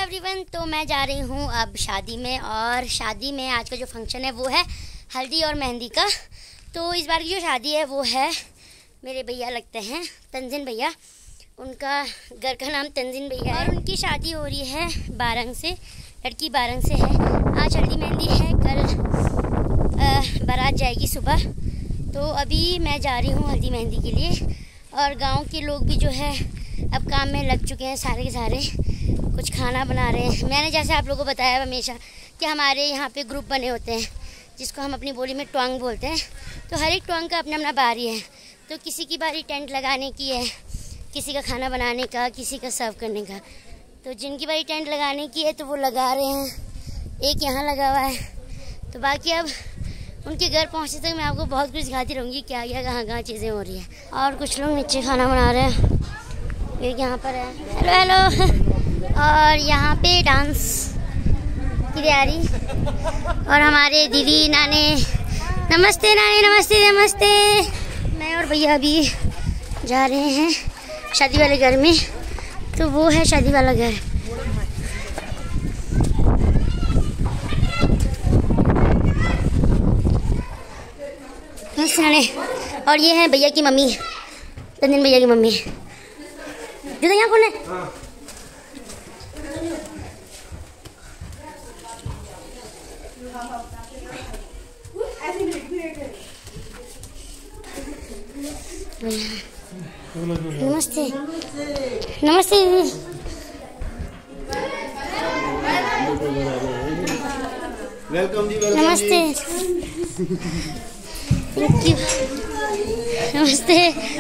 Everyone, तो मैं जा रही हूँ अब शादी में। और शादी में आज का जो फंक्शन है वो है हल्दी और मेहंदी का। तो इस बार की जो शादी है वो है, मेरे भैया लगते हैं तंजीन भैया, उनका घर का नाम तंजीन भैया है। और उनकी शादी हो रही है बारंग से, लड़की बारंग से है। आज हल्दी मेहंदी है, कल बारात जाएगी सुबह। तो अभी मैं जा रही हूँ हल्दी मेहंदी के लिए। और गांव के लोग भी जो है अब काम में लग चुके हैं, सारे के सारे कुछ खाना बना रहे हैं। मैंने जैसे आप लोगों को बताया हमेशा कि हमारे यहाँ पे ग्रुप बने होते हैं जिसको हम अपनी बोली में ट्वांग बोलते हैं। तो हर एक ट्वांग का अपना अपना बारी है। तो किसी की बारी टेंट लगाने की है, किसी का खाना बनाने का, किसी का सर्व करने का। तो जिनकी बारी टेंट लगाने की है तो वो लगा रहे हैं, एक यहाँ लगा हुआ है। तो बाकी अब उनके घर पहुँचने तक मैं आपको बहुत कुछ दिखाती रहूँगी, क्या क्या कहाँ कहाँ चीज़ें हो रही हैं। और कुछ लोग नीचे खाना बना रहे हैं, एक यहाँ पर है। Hello hello. और यहाँ पे डांस की तैयारी। और हमारे दीदी नाने, नमस्ते नाने, नमस्ते नमस्ते। मैं और भैया अभी जा रहे हैं शादी वाले घर में। तो वो है शादी वाला घर। और ये है भैया की मम्मी, तंजीन भैया की मम्मी। दीदी यहाँ कौन है? नमस्ते नमस्ते। वेलकम जी, नमस्ते। Thank you. नमस्ते।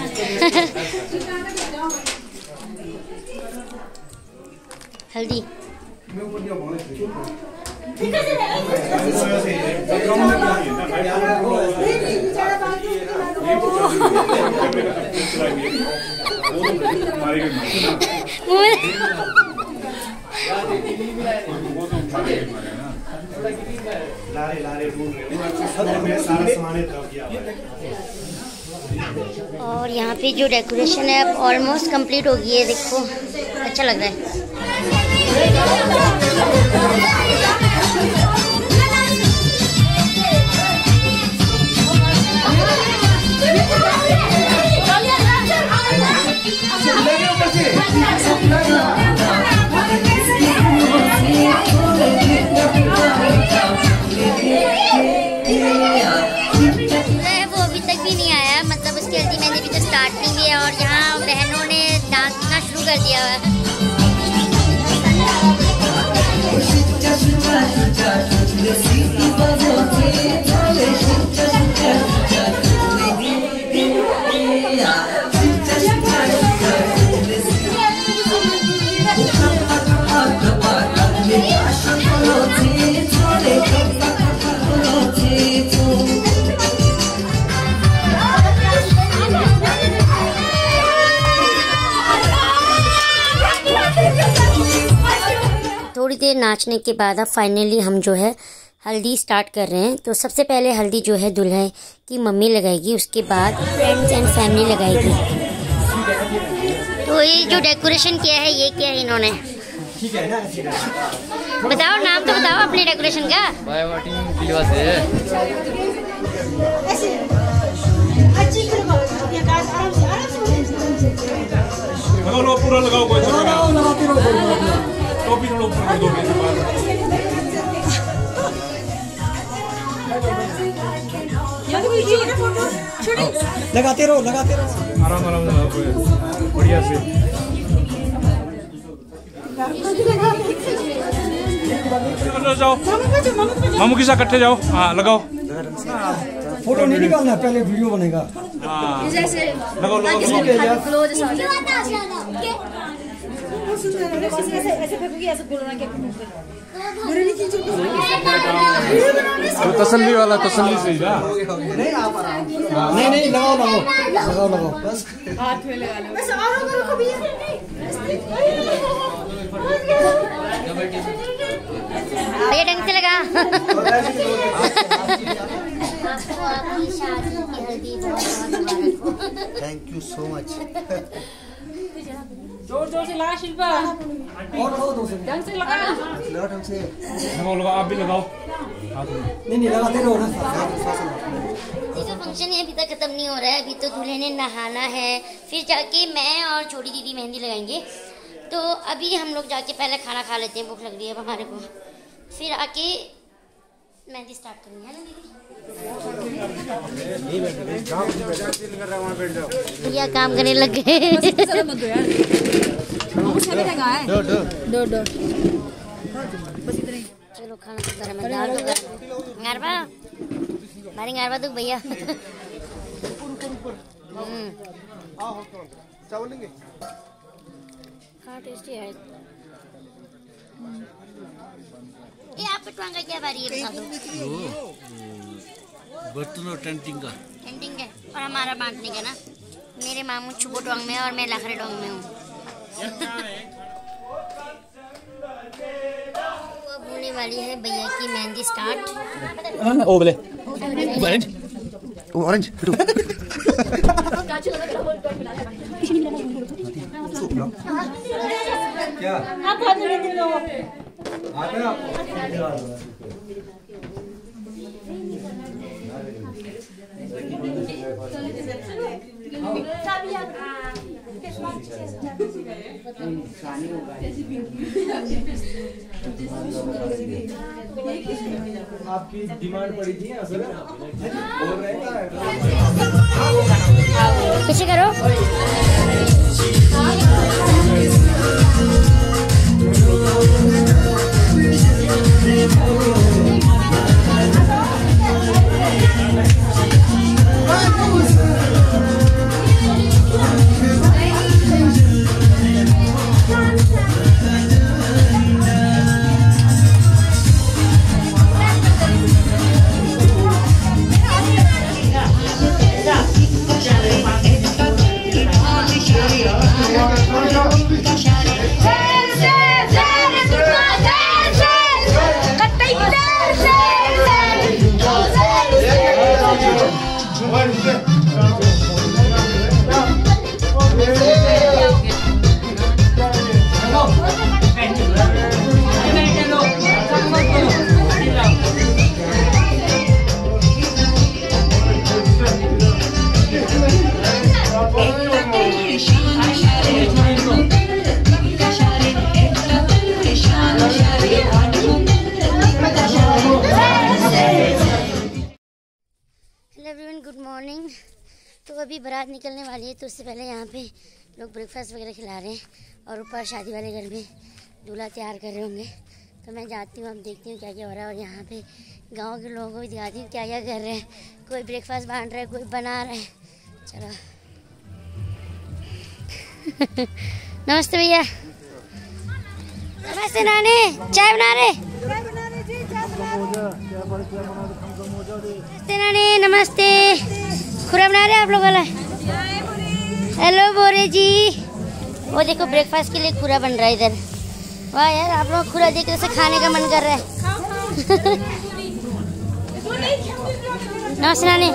हल्दी और यहाँ पे जो डेकोरेशन है अब ऑलमोस्ट कंप्लीट हो गई है। देखो अच्छा लग रहा है। वो अभी तक भी नहीं आया, मतलब उसकी हल्दी मेहंदी भी तो स्टार्ट नहीं हुई है। और यहाँ बहनों ने डांस करना शुरू कर दिया है। थोड़ी देर नाचने के बाद अब फाइनली हम जो है हल्दी स्टार्ट कर रहे हैं। तो सबसे पहले हल्दी जो है दुल्हन की मम्मी लगाएगी, उसके बाद फ्रेंड्स एंड फैमिली लगाएगी। तो ये जो डेकोरेशन किया है ये क्या है इन्होंने? बताओ नाम तो बताओ अपने डेकोरेशन का। पूरा लगाओ, कोई टोपी थोड़ा ऊपर कर दो। लगाते रहो आराम आराम बढ़िया से। जाओ मामू के साथ इकट्ठे जाओ। हाँ लगाओ। फोटो नहीं निकालना, पहले वीडियो बनेगा। हाँ लगाओ लगाओ। तसल्ली वाला, तसल्ली से जा। नहीं लगाओ बस हाथ में लगा लो। भैया ढंग से लगा। Thank you so much. जोर जोर से लगा शिल्पा, और लगाओ 2 सेकंड। ढंग से लगा। लगा ढंग से। लगाओ, आप भी लगाओ। नहीं लगाते रहो ना। देखो फंक्शन अभी तक खत्म नहीं हो रहा है। अभी तो दूल्हे ने नहाना है, फिर जाके मैं और छोटी दीदी मेहंदी लगाएंगे। तो अभी हम लोग जाके पहले खाना खा लेते हैं, भूख लग रही है अब हमारे को। फिर आके मेहंदी स्टार्ट करेंगे, है ना दीदी? भैया काम करने लग गए। चलो खाना तो गरम है, दाल तो गरम। गारबा मारी गारबा तो भैया। चावल लेंगे? हाँ टेस्टी है। ये आपका ट्वांग का क्या बारी है बता दो। बर्तन और टेंटिंग का। टेंटिंग है और हमारा बांटने का ना। मेरे मामू छुबो टोंग में और मैं लाखरे टोंग में हूँ। अब होने वाली है भैया की मेहंदी स्टार्ट। ओ बोले ऑरेंज क्या आपकी डिमांड पड़ी थी असल बोल रहे पीछे करो। Everyone good morning. तो अभी बारात निकलने वाली है, तो उससे पहले यहाँ पे लोग ब्रेकफास्ट वगैरह खिला रहे हैं और ऊपर शादी वाले घर में दूल्हा तैयार कर रहे होंगे। तो मैं जाती हूँ, अब देखती हूँ क्या क्या हो रहा है और यहाँ पे गांव के लोगों को भी दिखाती हूँ क्या क्या कर रहे हैं। कोई ब्रेकफास्ट बांट रहा है, कोई बना रहा है। चलो नमस्ते भैया। नमस्ते नानी, चाय बना रहे? नमस्ते नानी, नमस्ते। खुरा बना रहे आप लोग वाला? हेलो बोरे जी। वो देखो ब्रेकफास्ट के लिए खुरा बन रहा है इधर। वाह यार, आप लोग खुरा देख रहे से खाने का मन कर रहा है। नमस्ते नानी।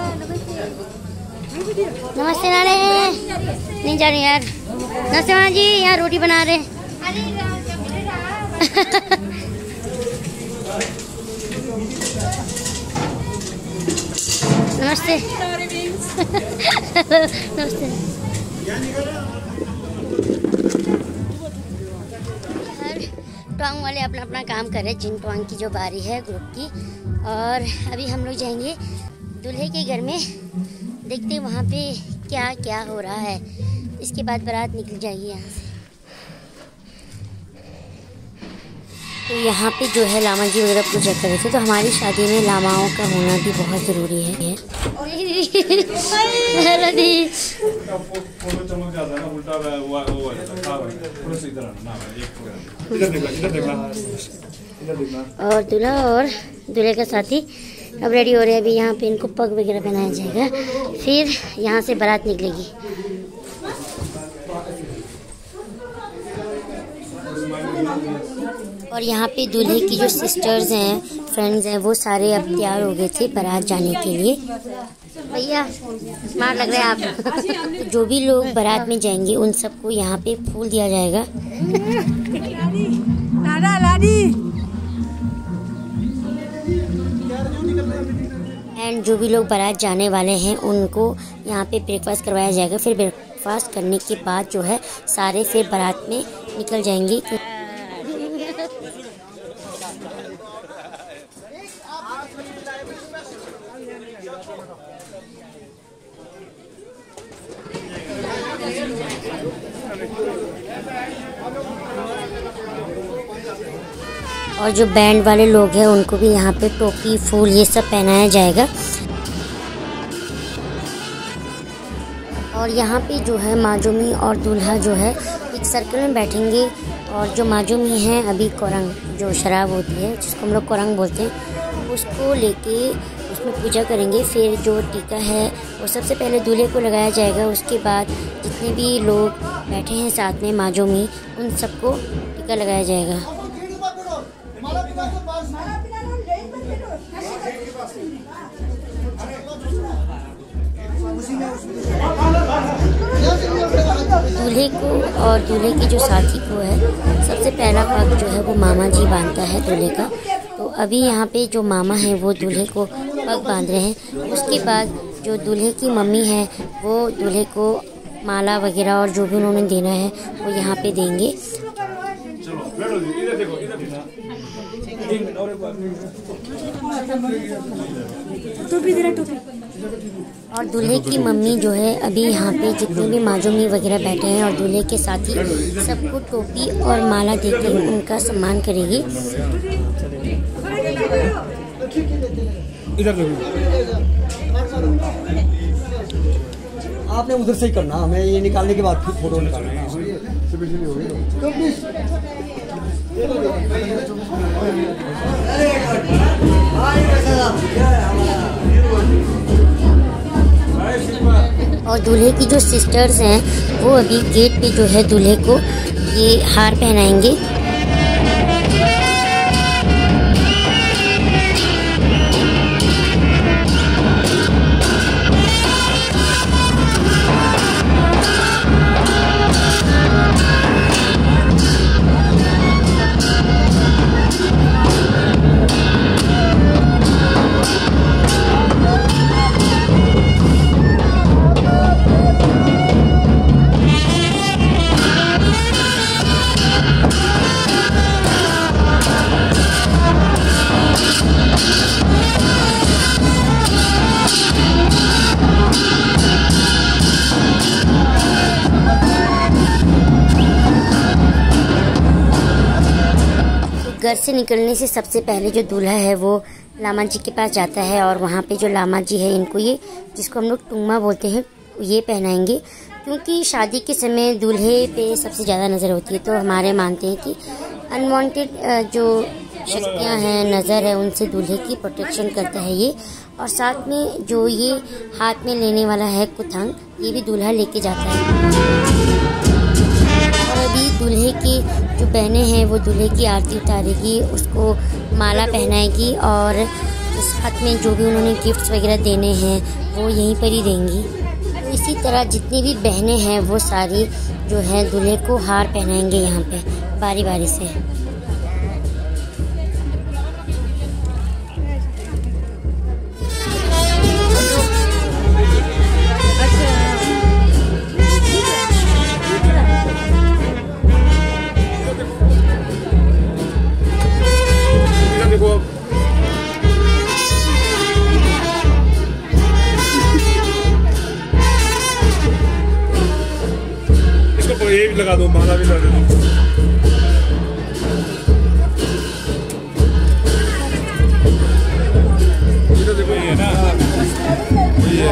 नमस्ते नानी। नहीं जा रही यार। नमस्ते माँ जी, यहाँ रोटी बना रहे हैं। नमस्ते। नमस्ते। टोंग वाले अपना अपना काम कर रहे हैं, जिन टोंग की जो बारी है ग्रुप की। और अभी हम लोग जाएंगे दूल्हे के घर में, देखते हैं वहाँ पे क्या क्या हो रहा है। इसके बाद बारात निकल जाएगी यहाँ से। तो यहाँ पे जो है लामा जी वगैरह पूजा कर रहे थे। तो हमारी शादी में लामाओं का होना भी बहुत ज़रूरी है। और दूल्हा और दूल्हे का साथी अब रेडी हो रहे हैं। अभी यहाँ पे इनको पग वगैरह पहनाया जाएगा, फिर यहाँ से बारात निकलेगी। और यहाँ पे दूल्हे की जो सिस्टर्स हैं, फ्रेंड्स हैं, वो सारे अब तैयार हो गए थे बारात जाने के लिए। भैया स्मार्ट लग रहे हैं आप। जो भी लोग बारात में जाएंगे उन सबको यहाँ पे फूल दिया जाएगा। एंड जो भी लोग बारात जाने वाले हैं उनको यहाँ पे ब्रेकफास्ट करवाया जाएगा। फिर ब्रेकफास्ट करने के बाद जो है सारे फिर बारात में निकल जाएंगे। और जो बैंड वाले लोग हैं उनको भी यहाँ पे टोपी, फूल ये सब पहनाया जाएगा। और यहाँ पे जो है माजूमी और दूल्हा जो है एक सर्कल में बैठेंगे। और जो माजूमी हैं अभी कोरंग, जो शराब होती है जिसको हम लोग कोरंग बोलते हैं, उसको लेके उसमें पूजा करेंगे। फिर जो टीका है वो सबसे पहले दूल्हे को लगाया जाएगा। उसके बाद जितने भी लोग बैठे हैं साथ में माजूमी, उन सबको टीका लगाया जाएगा। दूल्हे को और दूल्हे की जो साथी को है, सबसे पहला पग जो है वो मामा जी बांधता है दूल्हे का। तो अभी यहाँ पे जो मामा हैं वो दूल्हे को पग बांध रहे हैं। उसके बाद जो दूल्हे की मम्मी है वो दूल्हे को माला वगैरह और जो भी उन्होंने देना है वो यहाँ पे देंगे। और दूल्हे की मम्मी जो है अभी यहाँ पे जितने भी माजूमी वगैरह बैठे हैं और दूल्हे के साथी सबको टोपी और माला देकर उनका सम्मान करेगी। आपने उधर से ही करना, हमें ये निकालने के बाद फिर फोटो निकालना है। और दूल्हे की जो सिस्टर्स हैं वो अभी गेट पे जो है दूल्हे को ये हार पहनाएंगे। घर से निकलने से सबसे पहले जो दूल्हा है वो लामा जी के पास जाता है। और वहाँ पे जो लामा जी है इनको ये, जिसको हम लोग टुंगमा बोलते हैं, ये पहनाएंगे। क्योंकि शादी के समय दूल्हे पे सबसे ज़्यादा नज़र होती है, तो हमारे मानते हैं कि अनवांटेड जो शक्तियाँ हैं, नज़र है, उनसे दूल्हे की प्रोटेक्शन करता है ये। और साथ में जो ये हाथ में लेने वाला है कुथंग, ये भी दूल्हा लेके जाता है। और अभी दूल्हे की जो बहनें हैं वो दूल्हे की आरती उतारेगी, उसको माला पहनाएगी और साथ में जो भी उन्होंने गिफ्ट्स वगैरह देने हैं वो यहीं पर ही देंगी। तो इसी तरह जितनी भी बहनें हैं वो सारी जो है दूल्हे को हार पहनाएंगे यहाँ पे बारी बारी से। ये भी लगा दो, माला भी लगा दो। ये देखो, ये ना ये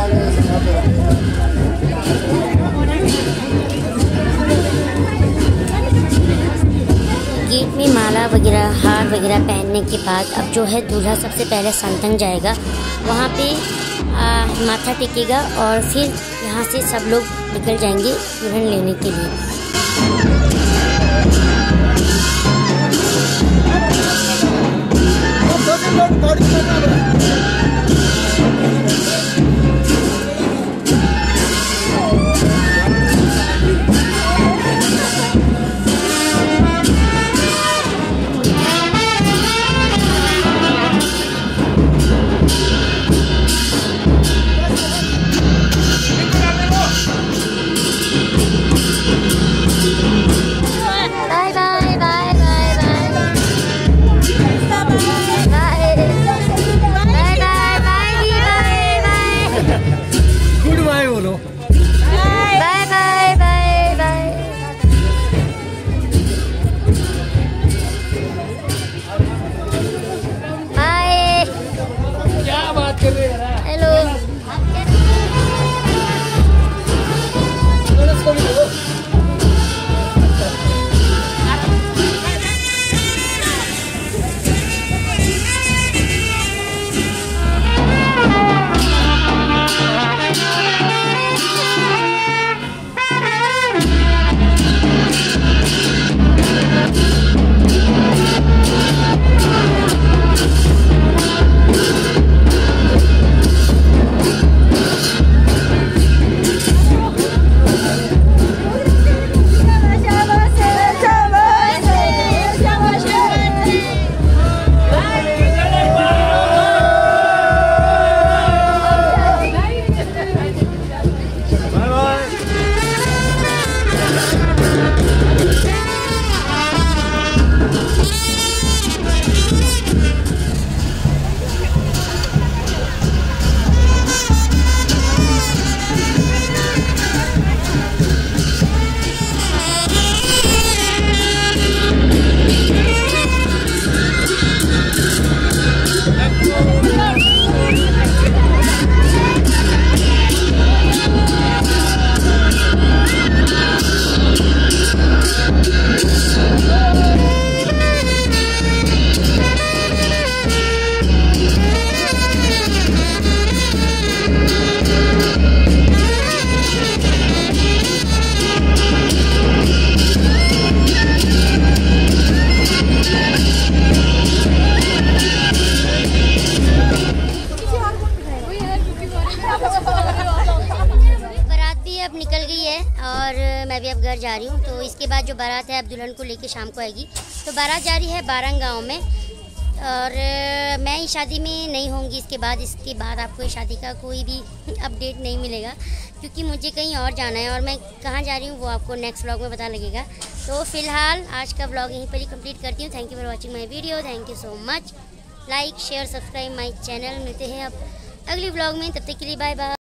गेट में माला वगैरह, हार वगैरह पहनने के बाद अब जो है दूल्हा सबसे पहले संतंग जाएगा, वहाँ पे माथा टेकेगा और फिर यहाँ से सब लोग निकल जाएंगे दुल्हन लेने के लिए। अभी अब घर जा रही हूँ। तो इसके बाद जो बारात है अब दुल्हन को लेके शाम को आएगी। तो बारात जा रही है बारंग गाँव में, और मैं इस शादी में नहीं होंगी। इसके बाद आपको इस शादी का कोई भी अपडेट नहीं मिलेगा, क्योंकि मुझे कहीं और जाना है, और मैं कहाँ जा रही हूँ वो आपको नेक्स्ट व्लॉग में पता लगेगा। तो फिलहाल आज का व्लॉग यहीं पर ही कंप्लीट करती हूँ। Thank you for watching my video. Thank you so much. Like share subscribe my channel. मिलते हैं अब अगली व्लॉग में, तब तक के लिए बाय बाय।